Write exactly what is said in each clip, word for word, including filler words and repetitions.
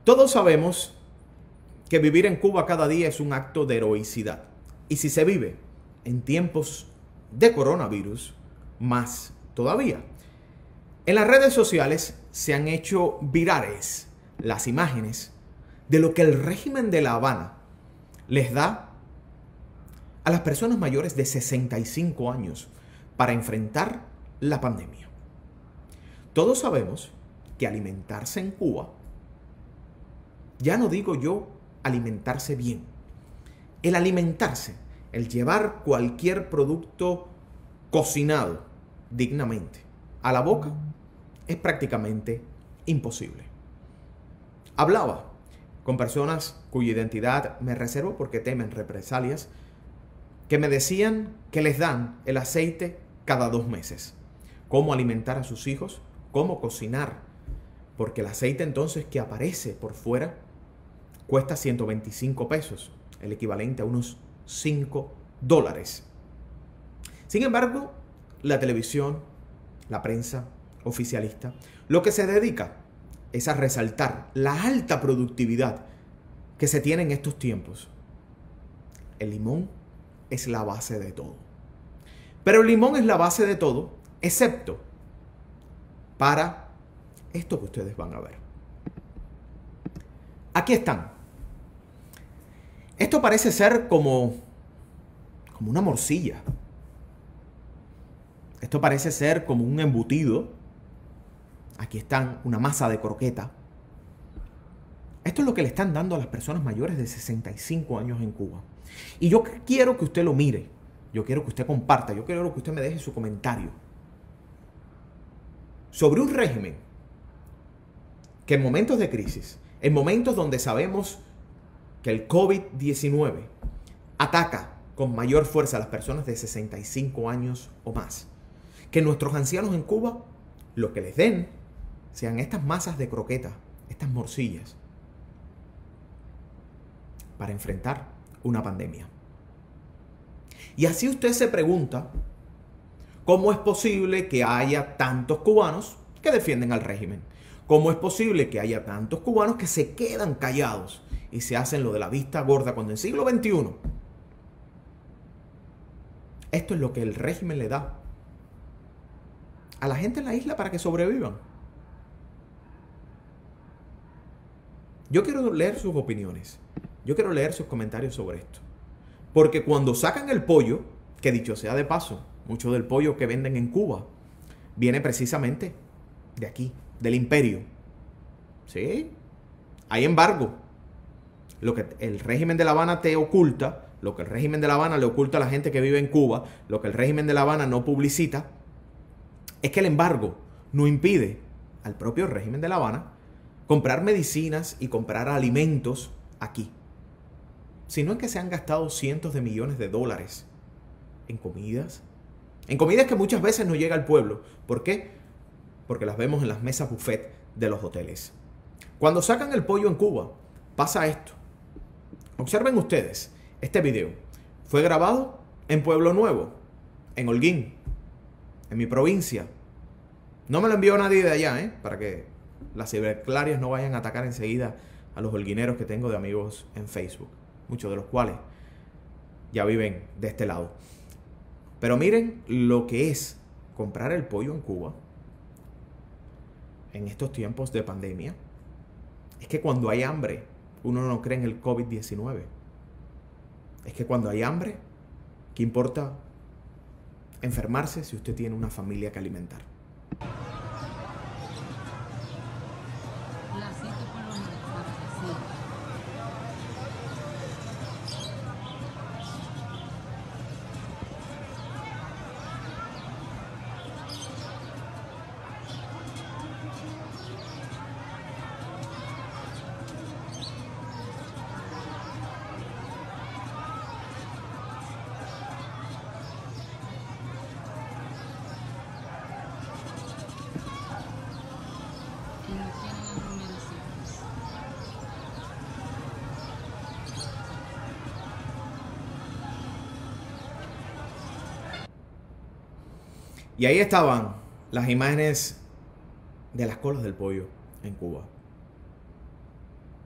Todos sabemos que vivir en Cuba cada día es un acto de heroicidad. Y si se vive en tiempos de coronavirus, más todavía. En las redes sociales se han hecho virales las imágenes de lo que el régimen de La Habana les da a las personas mayores de sesenta y cinco años para enfrentar la pandemia. Todos sabemos que alimentarse en Cuba, ya no digo yo alimentarse bien, el alimentarse, el llevar cualquier producto cocinado dignamente a la boca es prácticamente imposible. Hablaba con personas cuya identidad me reservo porque temen represalias, que me decían que les dan el aceite cada dos meses. Cómo alimentar a sus hijos, cómo cocinar, porque el aceite entonces que aparece por fuera cuesta ciento veinticinco pesos, el equivalente a unos cinco dólares. Sin embargo, la televisión, la prensa oficialista, lo que se dedica es a resaltar la alta productividad que se tiene en estos tiempos. El limón es la base de todo. Pero el limón es la base de todo, excepto para esto que ustedes van a ver. Aquí están. Esto parece ser como, como una morcilla. Esto parece ser como un embutido. Aquí están una masa de croqueta. Esto es lo que le están dando a las personas mayores de sesenta y cinco años en Cuba. Y yo quiero que usted lo mire. Yo quiero que usted comparta. Yo quiero que usted me deje su comentario sobre un régimen que en momentos de crisis, en momentos donde sabemos que el COVID diecinueve ataca con mayor fuerza a las personas de sesenta y cinco años o más, que nuestros ancianos en Cuba lo que les den sean estas masas de croqueta, estas morcillas, para enfrentar una pandemia. Y así usted se pregunta, ¿cómo es posible que haya tantos cubanos que defienden al régimen? ¿Cómo es posible que haya tantos cubanos que se quedan callados y se hacen lo de la vista gorda cuando en el siglo veintiuno esto es lo que el régimen le da a la gente en la isla para que sobrevivan? Yo quiero leer sus opiniones. Yo quiero leer sus comentarios sobre esto. Porque cuando sacan el pollo, que dicho sea de paso, mucho del pollo que venden en Cuba viene precisamente de aquí, del imperio. ¿Sí? Hay embargo. Lo que el régimen de La Habana te oculta, lo que el régimen de La Habana le oculta a la gente que vive en Cuba, lo que el régimen de La Habana no publicita, es que el embargo no impide al propio régimen de La Habana comprar medicinas y comprar alimentos aquí, sino en que se han gastado cientos de millones de dólares en comidas, en comidas que muchas veces no llega al pueblo. ¿Por qué? Porque las vemos en las mesas buffet de los hoteles. Cuando sacan el pollo en Cuba, pasa esto. Observen ustedes, este video fue grabado en Pueblo Nuevo, en Holguín, en mi provincia. No me lo envió nadie de allá, ¿eh? Para que las ciberclarias no vayan a atacar enseguida a los holguineros que tengo de amigos en Facebook, muchos de los cuales ya viven de este lado. Pero miren lo que es comprar el pollo en Cuba en estos tiempos de pandemia. Es que cuando hay hambre, uno no cree en el COVID diecinueve. Es que cuando hay hambre, ¿qué importa enfermarse si usted tiene una familia que alimentar? Y ahí estaban las imágenes de las colas del pollo en Cuba.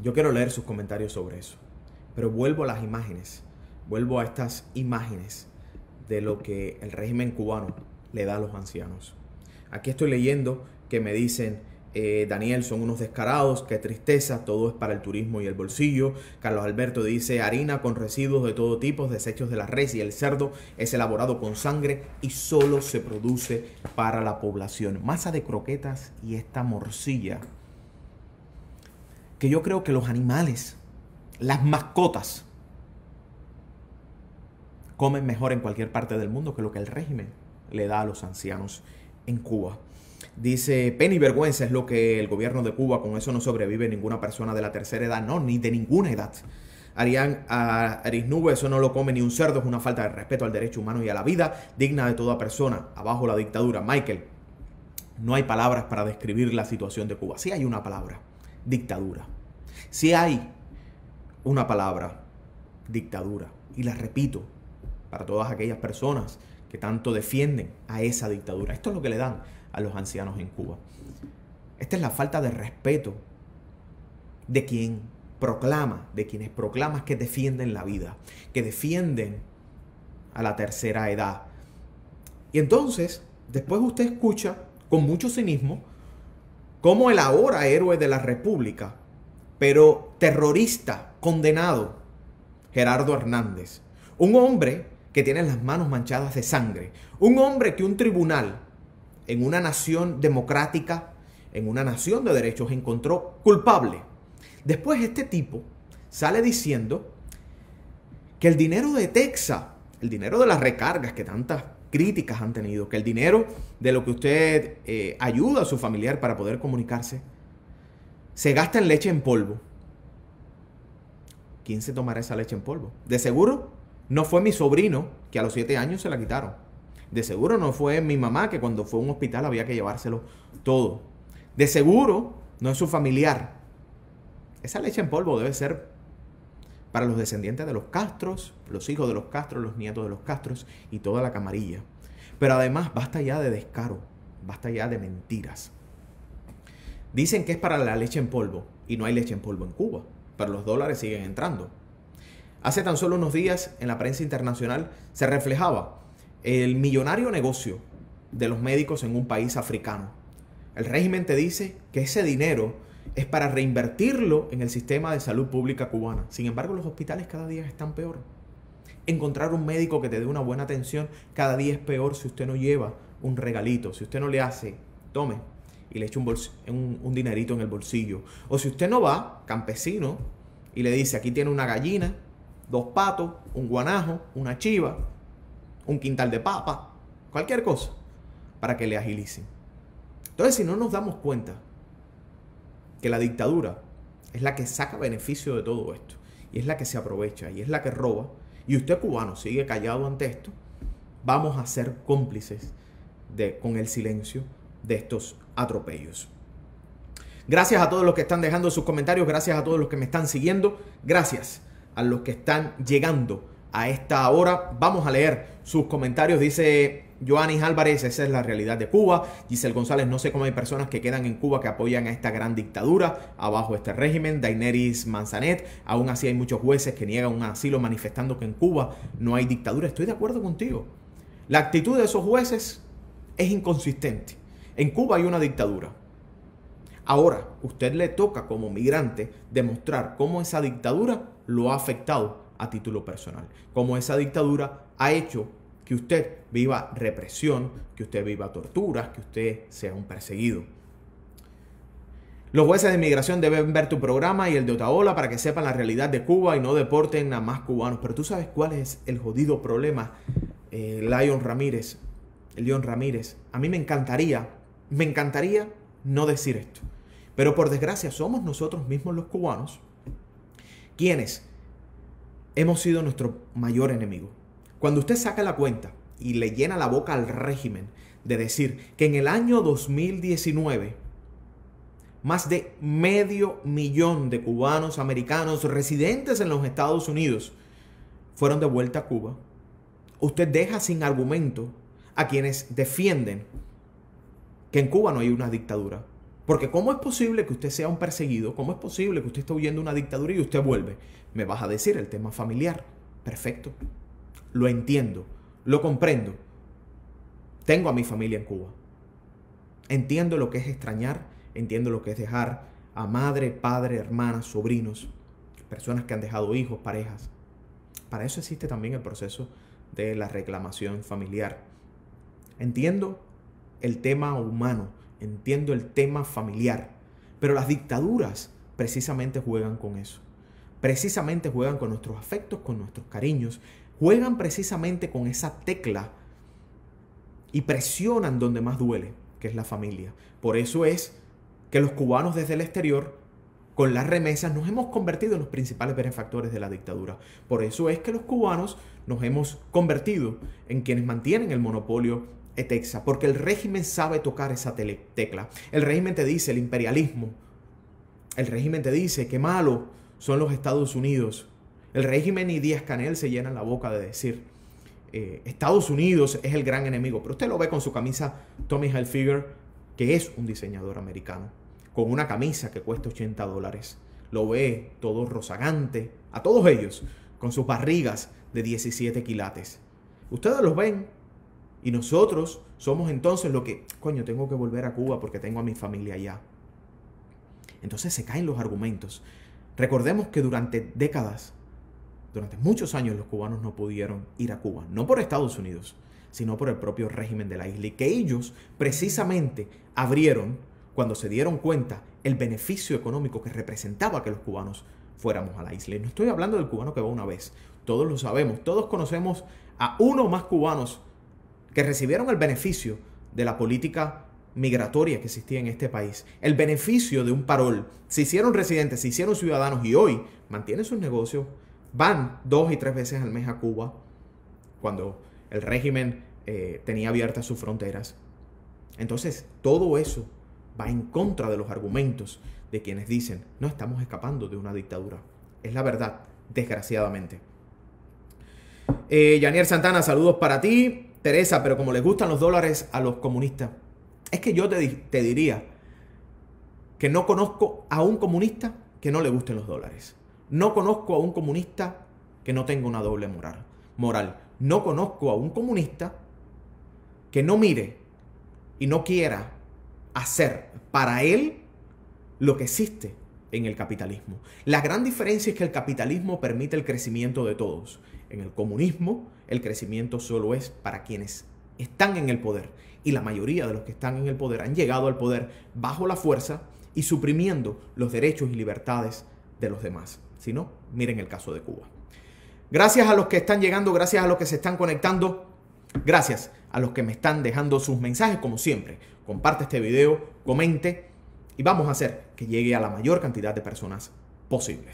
Yo quiero leer sus comentarios sobre eso. Pero vuelvo a las imágenes. Vuelvo a estas imágenes de lo que el régimen cubano le da a los ancianos. Aquí estoy leyendo que me dicen, eh, Daniel, son unos descarados, qué tristeza, todo es para el turismo y el bolsillo. Carlos Alberto dice, harina con residuos de todo tipo, desechos de la res y el cerdo, es elaborado con sangre y solo se produce para la población. Masa de croquetas y esta morcilla. Que yo creo que los animales, las mascotas, comen mejor en cualquier parte del mundo que lo que el régimen le da a los ancianos en Cuba. Dice, pena y vergüenza es lo que el gobierno de Cuba, con eso no sobrevive ninguna persona de la tercera edad, no, ni de ninguna edad. Arián Arisnube, eso no lo come ni un cerdo, es una falta de respeto al derecho humano y a la vida digna de toda persona. Abajo la dictadura. Michael, no hay palabras para describir la situación de Cuba. Sí hay una palabra, dictadura. Sí hay una palabra, dictadura. Y la repito, para todas aquellas personas que tanto defienden a esa dictadura. Esto es lo que le dan a los ancianos en Cuba. Esta es la falta de respeto de quien proclama, de quienes proclaman que defienden la vida, que defienden a la tercera edad. Y entonces, después usted escucha con mucho cinismo cómo el ahora héroe de la República, pero terrorista, condenado, Gerardo Hernández, un hombre que tiene las manos manchadas de sangre, un hombre que un tribunal en una nación democrática, en una nación de derechos, encontró culpable. Después este tipo sale diciendo que el dinero de Texas, el dinero de las recargas que tantas críticas han tenido, que el dinero de lo que usted eh, ayuda a su familiar para poder comunicarse, se gasta en leche en polvo. ¿Quién se tomará esa leche en polvo? De seguro no fue mi sobrino, que a los siete años se la quitaron. De seguro no fue mi mamá, que cuando fue a un hospital había que llevárselo todo. De seguro no es su familiar. Esa leche en polvo debe ser para los descendientes de los Castros, los hijos de los Castros, los nietos de los Castros y toda la camarilla. Pero además basta ya de descaro, basta ya de mentiras. Dicen que es para la leche en polvo y no hay leche en polvo en Cuba, pero los dólares siguen entrando. Hace tan solo unos días en la prensa internacional se reflejaba el millonario negocio de los médicos en un país africano. El régimen te dice que ese dinero es para reinvertirlo en el sistema de salud pública cubana. Sin embargo, los hospitales cada día están peor. Encontrar un médico que te dé una buena atención cada día es peor si usted no lleva un regalito, si usted no le hace, tome, y le echa un, un, un dinerito en el bolsillo. O si usted no va, campesino, y le dice, aquí tiene una gallina, dos patos, un guanajo, una chiva, un quintal de papa, cualquier cosa, para que le agilicen. Entonces, si no nos damos cuenta que la dictadura es la que saca beneficio de todo esto, y es la que se aprovecha, y es la que roba, y usted cubano sigue callado ante esto, vamos a ser cómplices de, con el silencio de estos atropellos. Gracias a todos los que están dejando sus comentarios, gracias a todos los que me están siguiendo, gracias a los que están llegando a esta hora. Vamos a leer sus comentarios. Dice Joanis Álvarez, esa es la realidad de Cuba. Giselle González, no sé cómo hay personas que quedan en Cuba que apoyan a esta gran dictadura, abajo este régimen. Daineris Manzanet, aún así hay muchos jueces que niegan un asilo manifestando que en Cuba no hay dictadura. Estoy de acuerdo contigo. La actitud de esos jueces es inconsistente. En Cuba hay una dictadura. Ahora, usted le toca como migrante demostrar cómo esa dictadura lo ha afectado a título personal. Cómo esa dictadura ha hecho que usted viva represión, que usted viva torturas, que usted sea un perseguido. Los jueces de inmigración deben ver tu programa y el de Otaola para que sepan la realidad de Cuba y no deporten a más cubanos. Pero tú sabes cuál es el jodido problema, eh, Lion Ramírez, León Ramírez. A mí me encantaría, me encantaría no decir esto. Pero por desgracia somos nosotros mismos los cubanos quienes hemos sido nuestro mayor enemigo. Cuando usted saca la cuenta y le llena la boca al régimen de decir que en el año dos mil diecinueve más de medio millón de cubanos americanos residentes en los Estados Unidos fueron de vuelta a Cuba, usted deja sin argumento a quienes defienden que en Cuba no hay una dictadura. Porque ¿cómo es posible que usted sea un perseguido? ¿Cómo es posible que usted esté huyendo de una dictadura y usted vuelve? Me vas a decir el tema familiar. Perfecto. Lo entiendo. Lo comprendo. Tengo a mi familia en Cuba. Entiendo lo que es extrañar. Entiendo lo que es dejar a madre, padre, hermanas, sobrinos, personas que han dejado hijos, parejas. Para eso existe también el proceso de la reclamación familiar. Entiendo el tema humano, entiendo el tema familiar, pero las dictaduras precisamente juegan con eso. Precisamente juegan con nuestros afectos, con nuestros cariños, juegan precisamente con esa tecla y presionan donde más duele, que es la familia. Por eso es que los cubanos desde el exterior, con las remesas, nos hemos convertido en los principales benefactores de la dictadura. Por eso es que los cubanos nos hemos convertido en quienes mantienen el monopolio Etexa, porque el régimen sabe tocar esa tecla. El régimen te dice el imperialismo. El régimen te dice que malo son los Estados Unidos. El régimen y Díaz-Canel se llenan la boca de decir eh, Estados Unidos es el gran enemigo. Pero usted lo ve con su camisa Tommy Hilfiger, que es un diseñador americano, con una camisa que cuesta ochenta dólares. Lo ve todo rozagante, a todos ellos, con sus barrigas de diecisiete quilates. Ustedes los ven y nosotros somos entonces lo que, coño, tengo que volver a Cuba porque tengo a mi familia allá. Entonces se caen los argumentos. Recordemos que durante décadas, durante muchos años, los cubanos no pudieron ir a Cuba, no por Estados Unidos, sino por el propio régimen de la isla, y que ellos precisamente abrieron cuando se dieron cuenta el beneficio económico que representaba que los cubanos fuéramos a la isla. Y no estoy hablando del cubano que va una vez, todos lo sabemos, todos conocemos a uno o más cubanos que recibieron el beneficio de la política migratoria que existía en este país, el beneficio de un parol, se hicieron residentes, se hicieron ciudadanos y hoy mantienen sus negocios, van dos y tres veces al mes a Cuba, cuando el régimen eh, tenía abiertas sus fronteras. Entonces, todo eso va en contra de los argumentos de quienes dicen, no estamos escapando de una dictadura. Es la verdad, desgraciadamente. Eh, Yanier Santana, saludos para ti. Teresa, pero como les gustan los dólares a los comunistas, es que yo te, te diría que no conozco a un comunista que no le gusten los dólares. No conozco a un comunista que no tenga una doble moral. moral. No conozco a un comunista que no mire y no quiera hacer para él lo que existe en el capitalismo. La gran diferencia es que el capitalismo permite el crecimiento de todos. En el comunismo, el crecimiento solo es para quienes están en el poder. Y la mayoría de los que están en el poder han llegado al poder bajo la fuerza y suprimiendo los derechos y libertades de los demás. Si no, miren el caso de Cuba. Gracias a los que están llegando, gracias a los que se están conectando, gracias a los que me están dejando sus mensajes, como siempre. Comparte este video, comente y vamos a hacer que llegue a la mayor cantidad de personas posible.